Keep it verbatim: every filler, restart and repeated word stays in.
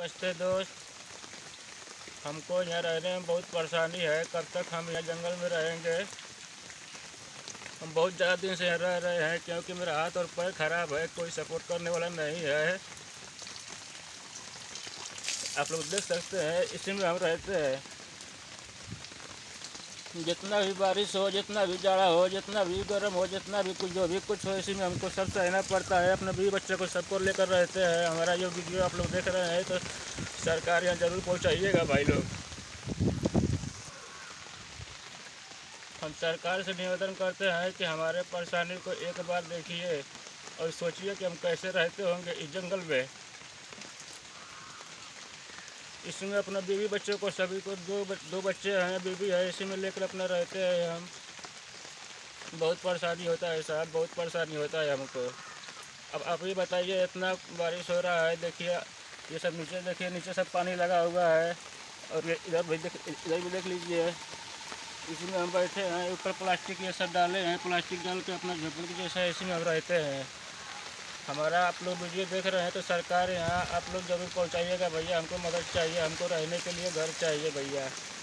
नमस्ते दोस्त। हमको यहाँ रहने में बहुत परेशानी है। कब तक हम यहाँ जंगल में रहेंगे? हम बहुत ज़्यादा दिन से यहाँ रह रहे हैं क्योंकि मेरा हाथ और पैर खराब है, कोई सपोर्ट करने वाला नहीं है। आप लोग देख सकते हैं, इसी में हम रहते हैं। जितना भी बारिश हो, जितना भी जाड़ा हो, जितना भी गर्म हो, जितना भी कुछ जो भी कुछ हो, इसी में हमको सब सहना पड़ता है। अपने बीवी बच्चे को सबको लेकर रहते हैं। हमारा जो वीडियो आप लोग देख रहे हैं तो सरकार यहाँ ज़रूर पहुँचाइएगा भाई लोग। हम सरकार से निवेदन करते हैं कि हमारे परेशानी को एक बार देखिए और सोचिए कि हम कैसे रहते होंगे इस जंगल में। इसमें अपना बीवी बच्चों को सभी को दो दो बच्चे हैं, बीवी है, इसी में लेकर अपना रहते हैं हम। बहुत परेशानी होता है साहब, बहुत परेशानी होता है हमको। अब आप ही बताइए, इतना बारिश हो रहा है, देखिए ये सब नीचे देखिए, नीचे सब पानी लगा हुआ है और ये इधर भी देख इधर भी देख लीजिए। इसी में हम बैठे हैं, ऊपर प्लास्टिक ये सब डाले हैं, प्लास्टिक डाल के अपना झोपड़ी जैसा इसी में हम रहते हैं। हमारा आप लोग वीडियो देख रहे हैं तो सरकार यहाँ आप लोग ज़रूर पहुँचाइएगा भैया। हमको मदद चाहिए, हमको रहने के लिए घर चाहिए भैया।